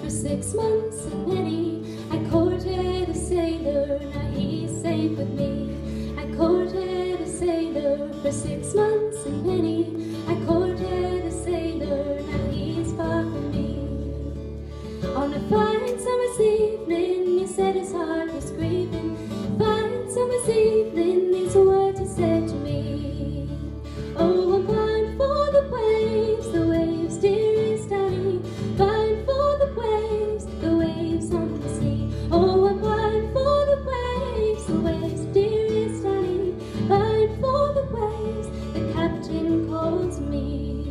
for 6 months and many. I courted a sailor, now he's safe with me. I courted a sailor for 6 months and many. I courted a sailor, now he's far from me. On a fine summer's evening, he said his heart was grieving. Fine summer's evening, these words he said to me. Oh, I'm blind for the waves, dearest Annie. Blind for the waves on the sea. Oh, I'm blind for the waves, dearest Annie. Blind for the waves, the captain calls me.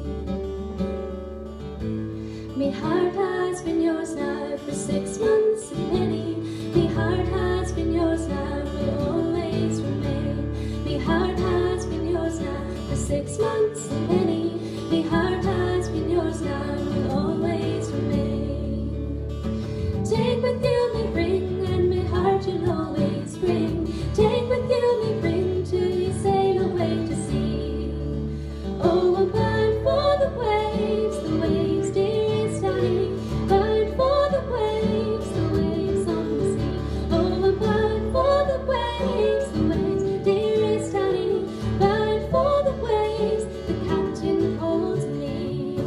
Me heart has been yours now for 6 months and many. Me heart has been yours now, will always remain. Me heart has been yours now for 6 months and many. Me heart has been yours now, will always remain. Take with you me ring, and me heart you'll always bring. Take with you me ring till you sail away to sea. Oh, I'm blind for the waves, dearest Annie. Blind for the waves on the sea. Oh, I'm blind for the waves, dearest Annie. Blind for the waves, the captain calls me.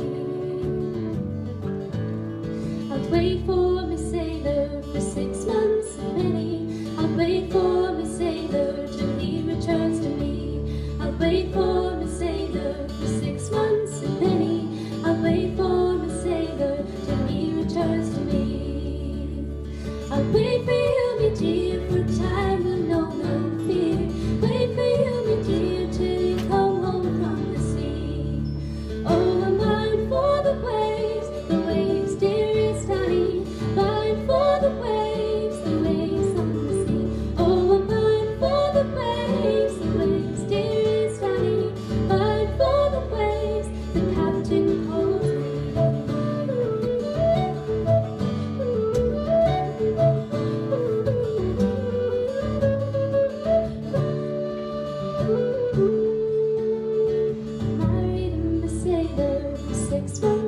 I'll wait for me sailor for 6 months and many. I'll wait for me sailor till he returns to me. I'll wait for me sailor for 6 months and many. I'll wait for me sailor till he returns to me. I'll wait for you, me dear, for time will know no fear. Wait for you, me dear, till you come home from the sea. Oh, I'm blind for the waves, dearest Annie. Blind for the waves on the sea. Oh, I'm blind for the waves, dearest Annie. Blind for the waves, the captain calls me. Married a sailor for 6 months.